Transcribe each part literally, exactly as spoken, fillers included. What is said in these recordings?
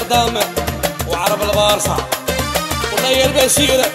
القردامة وعرب البارصة ونير بشيرة.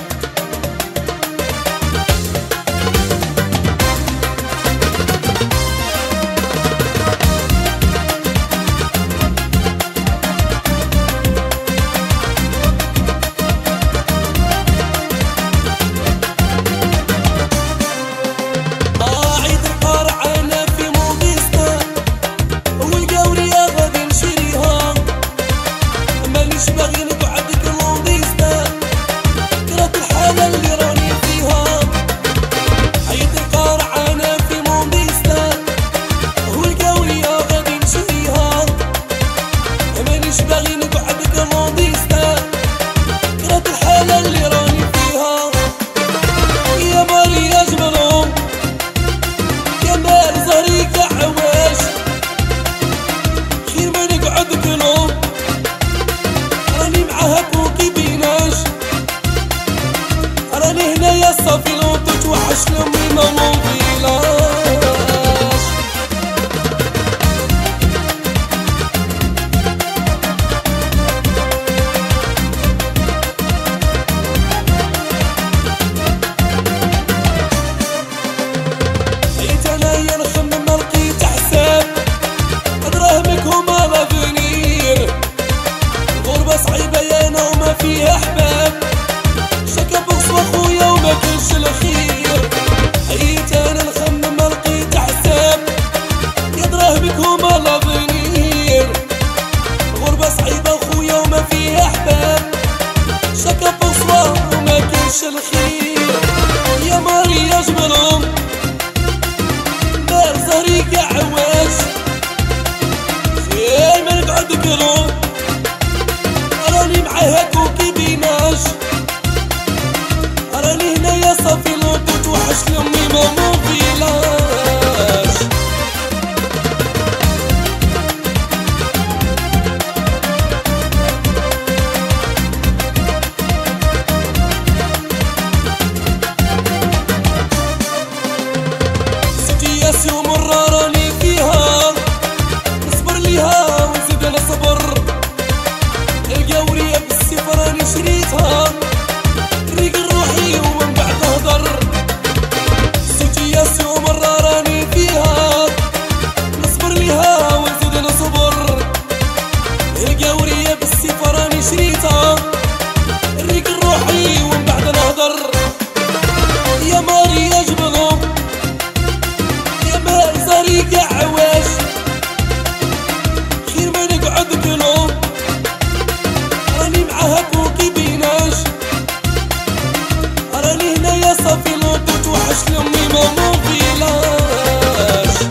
صافي لو تتوحش لمي ما موفيلاش. جيت انايا نخمم ما لقيت حساب دراهمك هما لافونير. الغربة صعيبة يا انا وما فيها احباب شكا بغصو خويا وما كانش الخير. عييت انا نخمم ما لقيت حساب يا دراهمك هما لافونير. غربة صعيبة خويا وما فيها احباب شكا بغصو وما كانش الخير. يا ماريا جبلهم دار زهري كاع عواش في ما نقعد كلهم راني معاها كوكي بيناش. راني هنايا صافي لو تتوحش لمي ما موفيلاش. سيتياسيون مرة راني فيها نصبر ليها ونزيد نصبر. القورية بالسيف راني شريتها ريق روحي ومن بعد نهضر. سيتياسيون مرة راني فيها نصبر ليها ونزيد نصبر. القورية بالسيف راني شريتها ريق روحي ومن بعد نهضر. يا ماريا جبلهم يا مال زهري كاع عواش خير ما نقعد كلهم راني معاها كوكي بيناش. راني هنايا صافي لو تتوحش لمي ما موفيلاش.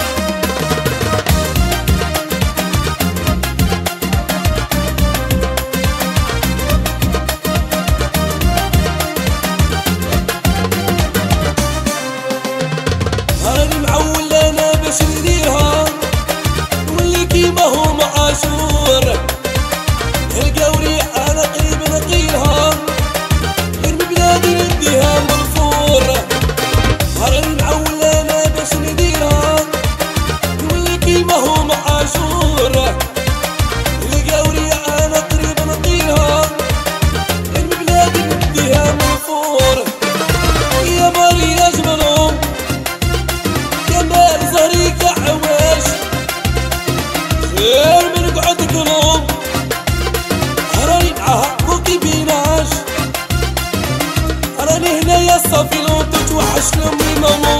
راني معول انا باش نديرها نولي كيما هما عاشور. القوري انا قريب نقيلها غير من بلادي نديها مغفور. راني معول انا باش نديرها نولي كيما هما عاشور. القوري انا قريب نقيلها غير من بلادي نديها مغفور. يا ماريا جبلهم يا مال زهري كاع عواش غير ما نقعد كلهم راني معاها كوكي بيناش. راني هنايا صافي لو تتوحش لمي ما